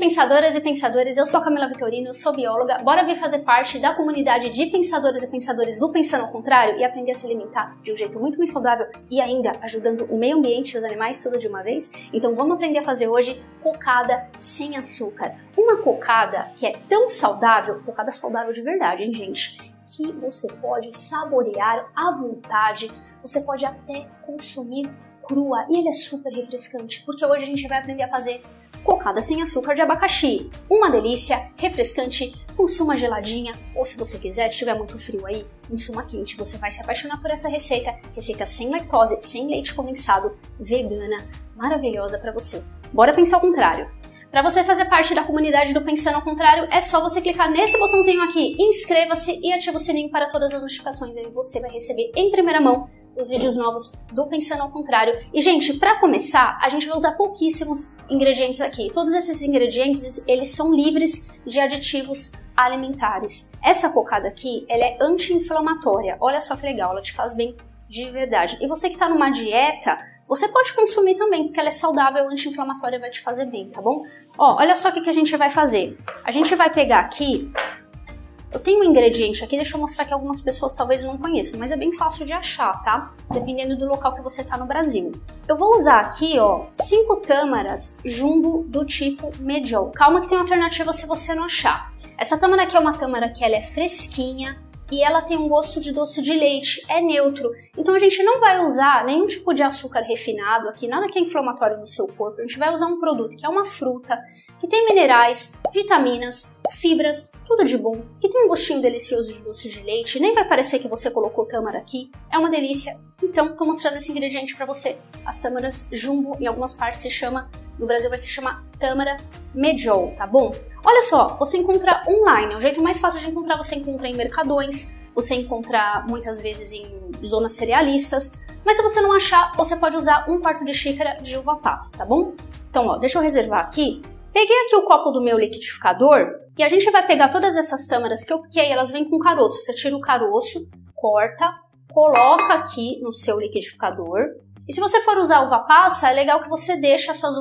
pensadoras e pensadores, eu sou a Camila Vitorino, eu sou bióloga, bora vir fazer parte da comunidade de pensadoras e pensadores do Pensando ao Contrário e aprender a se alimentar de um jeito muito mais saudável e ainda ajudando o meio ambiente e os animais tudo de uma vez? Então vamos aprender a fazer hoje cocada sem açúcar. Uma cocada que é tão saudável, cocada saudável de verdade, hein, gente? Que você pode saborear à vontade, você pode até consumir crua e ele é super refrescante, porque hoje a gente vai aprender a fazer cocada sem açúcar de abacaxi. Uma delícia, refrescante, consuma geladinha, ou se você quiser, se estiver muito frio aí, consuma quente. Você vai se apaixonar por essa receita sem lactose, sem leite condensado, vegana, maravilhosa para você. Bora pensar ao contrário. Para você fazer parte da comunidade do Pensando ao Contrário, é só você clicar nesse botãozinho aqui, inscreva-se e ative o sininho para todas as notificações. Aí você vai receber em primeira mão os vídeos novos do Pensando ao Contrário. E, gente, para começar, a gente vai usar pouquíssimos ingredientes aqui. Todos esses ingredientes, eles são livres de aditivos alimentares. Essa cocada aqui, ela é anti-inflamatória. Olha só que legal, ela te faz bem de verdade. E você que tá numa dieta, você pode consumir também, porque ela é saudável, anti-inflamatória, vai te fazer bem, tá bom? Ó, olha só o que a gente vai fazer. A gente vai pegar aqui... Eu tenho um ingrediente aqui, deixa eu mostrar que algumas pessoas talvez não conheçam, mas é bem fácil de achar, tá? Dependendo do local que você tá no Brasil. Eu vou usar aqui, ó, 5 tâmaras jumbo do tipo medial. Calma que tem uma alternativa se você não achar. Essa tâmara aqui é uma tâmara que ela é fresquinha e ela tem um gosto de doce de leite, é neutro. Então a gente não vai usar nenhum tipo de açúcar refinado aqui, nada que é inflamatório no seu corpo. A gente vai usar um produto que é uma fruta, que tem minerais, vitaminas, fibras, tudo de bom, que tem um gostinho delicioso de doce de leite, nem vai parecer que você colocou tâmara aqui, é uma delícia. Então, tô mostrando esse ingrediente pra você. As tâmaras jumbo, em algumas partes se chama, no Brasil vai se chamar tâmara medial, tá bom? Olha só, você encontra online, o jeito mais fácil de encontrar, você encontra em mercadões, você encontra muitas vezes em zonas cerealistas, mas se você não achar, você pode usar 1/4 de xícara de uva passa, tá bom? Então, ó, deixa eu reservar aqui. Peguei aqui o copo do meu liquidificador e a gente vai pegar todas essas tâmaras que eu piquei, elas vêm com caroço. Você tira o caroço, corta, coloca aqui no seu liquidificador. E se você for usar uva passa, é legal que você deixe as suas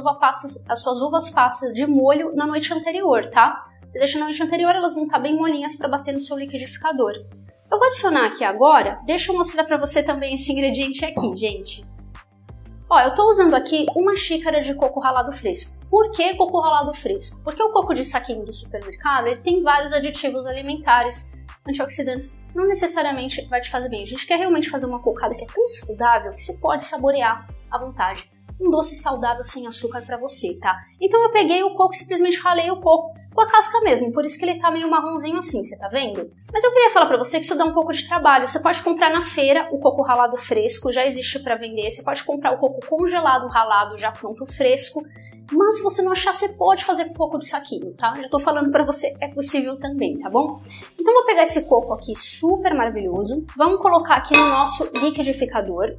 uvas passas de molho na noite anterior, tá? Você deixa na noite anterior, elas vão estar bem molinhas para bater no seu liquidificador. Eu vou adicionar aqui agora, deixa eu mostrar para você também esse ingrediente aqui, gente. Ó, eu tô usando aqui 1 xícara de coco ralado fresco. Por que coco ralado fresco? Porque o coco de saquinho do supermercado, ele tem vários aditivos alimentares, antioxidantes, não necessariamente vai te fazer bem. A gente quer realmente fazer uma cocada que é tão saudável que você pode saborear à vontade. Um doce saudável sem açúcar pra você, tá? Então eu peguei o coco, simplesmente ralei o coco com a casca mesmo, por isso que ele tá meio marronzinho assim, você tá vendo? Mas eu queria falar pra você que isso dá um pouco de trabalho. Você pode comprar na feira o coco ralado fresco, já existe pra vender. Você pode comprar o coco congelado, ralado, já pronto, fresco. Mas se você não achar, você pode fazer com coco de saquinho, tá? Já tô falando pra você, é possível também, tá bom? Então vou pegar esse coco aqui super maravilhoso, vamos colocar aqui no nosso liquidificador.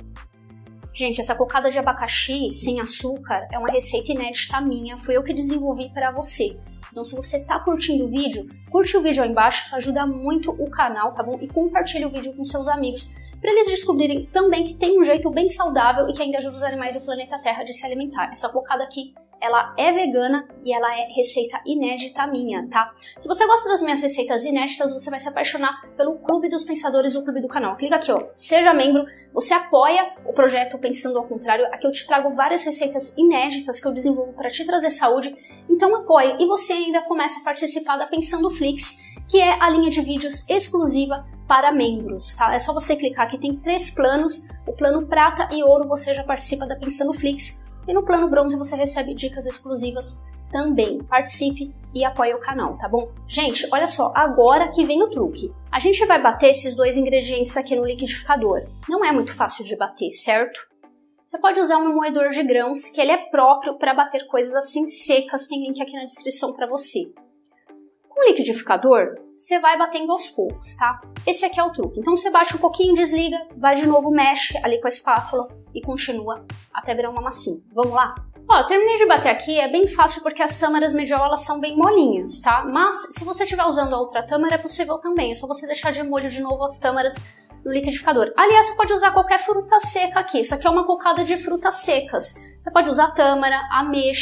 Gente, essa cocada de abacaxi sem açúcar é uma receita inédita minha, foi eu que desenvolvi para você. Então se você tá curtindo o vídeo, curte o vídeo aí embaixo, isso ajuda muito o canal, tá bom? E compartilhe o vídeo com seus amigos, para eles descobrirem também que tem um jeito bem saudável e que ainda ajuda os animais do planeta Terra de se alimentar. Essa cocada aqui, ela é vegana e ela é receita inédita minha, tá? Se você gosta das minhas receitas inéditas, você vai se apaixonar pelo Clube dos Pensadores, o clube do canal. Clica aqui, ó, seja membro, você apoia o projeto Pensando ao Contrário. Aqui eu te trago várias receitas inéditas que eu desenvolvo para te trazer saúde, então apoie. E você ainda começa a participar da Pensando Flix, que é a linha de vídeos exclusiva para membros, tá? É só você clicar aqui, tem 3 planos, o plano prata e ouro você já participa da Pensando Flix, e no plano bronze você recebe dicas exclusivas também. Participe e apoie o canal, tá bom? Gente, olha só, agora que vem o truque. A gente vai bater esses 2 ingredientes aqui no liquidificador. Não é muito fácil de bater, certo? Você pode usar um moedor de grãos, que ele é próprio para bater coisas assim secas, tem link aqui na descrição para você. Com o liquidificador, você vai batendo aos poucos, tá? Esse aqui é o truque. Então você bate um pouquinho, desliga, vai de novo, mexe ali com a espátula e continua até virar uma massinha. Vamos lá? Ó, eu terminei de bater aqui, é bem fácil porque as tâmaras medial elas são bem molinhas, tá? Mas se você estiver usando a outra tâmara é possível também, é só você deixar de molho de novo as tâmaras no liquidificador. Aliás, você pode usar qualquer fruta seca aqui, isso aqui é uma cocada de frutas secas. Você pode usar tâmara, ameixa,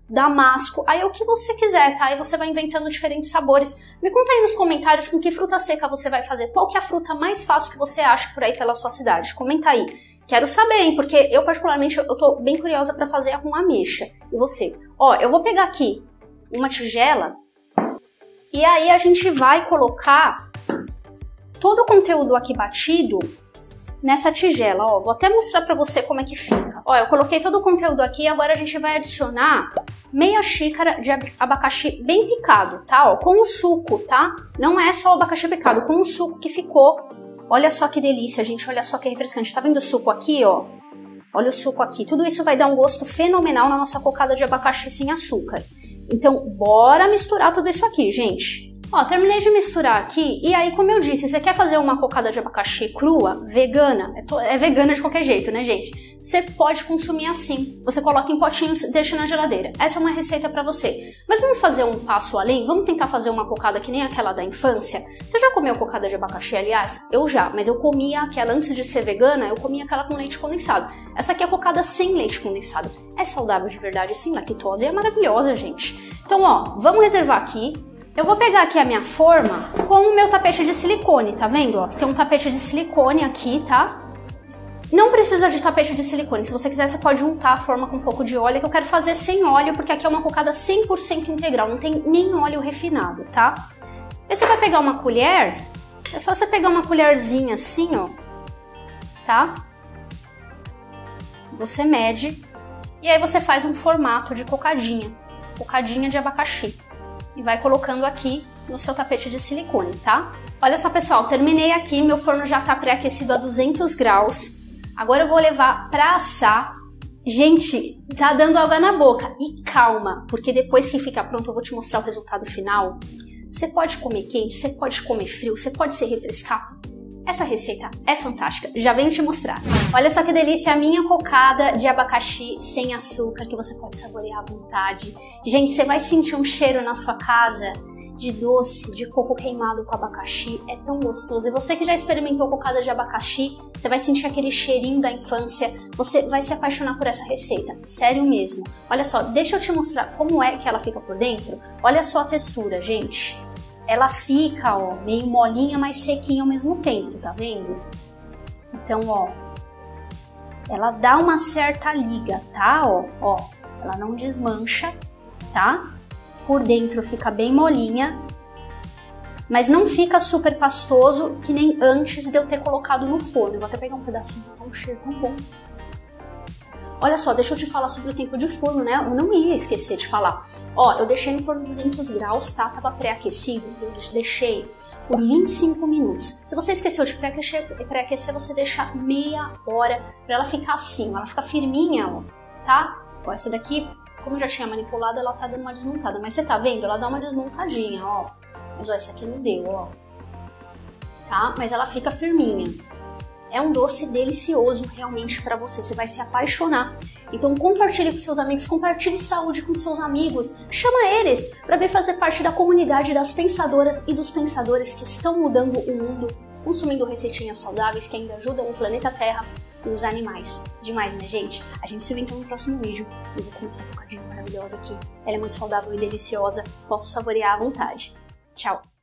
damasco, aí é o que você quiser, tá? Aí você vai inventando diferentes sabores. Me conta aí nos comentários com que fruta seca você vai fazer. Qual que é a fruta mais fácil que você acha por aí pela sua cidade? Comenta aí. Quero saber, hein? Porque eu, particularmente, eu tô bem curiosa pra fazer com ameixa. E você? Ó, eu vou pegar aqui uma tigela e aí a gente vai colocar todo o conteúdo aqui batido nessa tigela, ó. Vou até mostrar pra você como é que fica. Ó, eu coloquei todo o conteúdo aqui e agora a gente vai adicionar meia xícara de abacaxi bem picado, tá? Ó, com o suco, tá? Não é só o abacaxi picado, com o suco que ficou. Olha só que delícia, gente. Olha só que refrescante. Tá vendo o suco aqui, ó? Olha o suco aqui. Tudo isso vai dar um gosto fenomenal na nossa cocada de abacaxi sem açúcar. Então, bora misturar tudo isso aqui, gente. Ó, terminei de misturar aqui, e aí, como eu disse, você quer fazer uma cocada de abacaxi crua, vegana, é vegana de qualquer jeito, né, gente? Você pode consumir assim, você coloca em potinhos e deixa na geladeira. Essa é uma receita pra você. Mas vamos fazer um passo além? Vamos tentar fazer uma cocada que nem aquela da infância? Você já comeu cocada de abacaxi, aliás? Eu já, mas eu comia aquela, antes de ser vegana, eu comia aquela com leite condensado. Essa aqui é cocada sem leite condensado. É saudável de verdade, sem lactose, e é maravilhosa, gente. Então, ó, vamos reservar aqui. Eu vou pegar aqui a minha forma com o meu tapete de silicone, tá vendo? Ó, tem um tapete de silicone aqui, tá? Não precisa de tapete de silicone. Se você quiser, você pode untar a forma com um pouco de óleo, que eu quero fazer sem óleo, porque aqui é uma cocada 100% integral, não tem nem óleo refinado, tá? E você vai pegar uma colher, é só você pegar uma colherzinha assim, ó, tá? Você mede e aí você faz um formato de cocadinha de abacaxi. E vai colocando aqui no seu tapete de silicone, tá? Olha só, pessoal, terminei aqui, meu forno já tá pré-aquecido a 200 graus. Agora eu vou levar pra assar. Gente, tá dando água na boca. E calma, porque depois que fica pronto eu vou te mostrar o resultado final. Você pode comer quente, você pode comer frio, você pode se refrescar. Essa receita é fantástica, já venho te mostrar. Olha só que delícia, a minha cocada de abacaxi sem açúcar, que você pode saborear à vontade. Gente, você vai sentir um cheiro na sua casa de doce, de coco queimado com abacaxi, é tão gostoso. E você que já experimentou cocada de abacaxi, você vai sentir aquele cheirinho da infância, você vai se apaixonar por essa receita, sério mesmo. Olha só, deixa eu te mostrar como é que ela fica por dentro. Olha só a textura, gente. Ela fica, ó, meio molinha, mas sequinha ao mesmo tempo, tá vendo? Então, ó, ela dá uma certa liga, tá? Ó, ela não desmancha, tá? Por dentro fica bem molinha, mas não fica super pastoso que nem antes de eu ter colocado no forno. Eu vou até pegar um pedacinho, tá um cheiro tão bom. Olha só, deixa eu te falar sobre o tempo de forno, né? Eu não ia esquecer de falar. Ó, eu deixei no forno 200 graus, tá? Tava pré-aquecido, eu deixei por 25 minutos. Se você esqueceu de pré-aquecer, você deixa meia hora pra ela ficar assim, ó. Ela fica firminha, ó, tá? Ó, essa daqui, como eu já tinha manipulado, ela tá dando uma desmontada. Mas você tá vendo? Ela dá uma desmontadinha, ó. Mas ó, essa aqui não deu, ó. Tá? Mas ela fica firminha. É um doce delicioso realmente para você, você vai se apaixonar. Então compartilhe com seus amigos, compartilhe saúde com seus amigos, chama eles para vir fazer parte da comunidade das pensadoras e dos pensadores que estão mudando o mundo, consumindo receitinhas saudáveis que ainda ajudam o planeta Terra e os animais. Demais, né, gente? A gente se vê então no próximo vídeo. Eu vou comer essa cocadinha maravilhosa aqui. Ela é muito saudável e deliciosa, posso saborear à vontade. Tchau!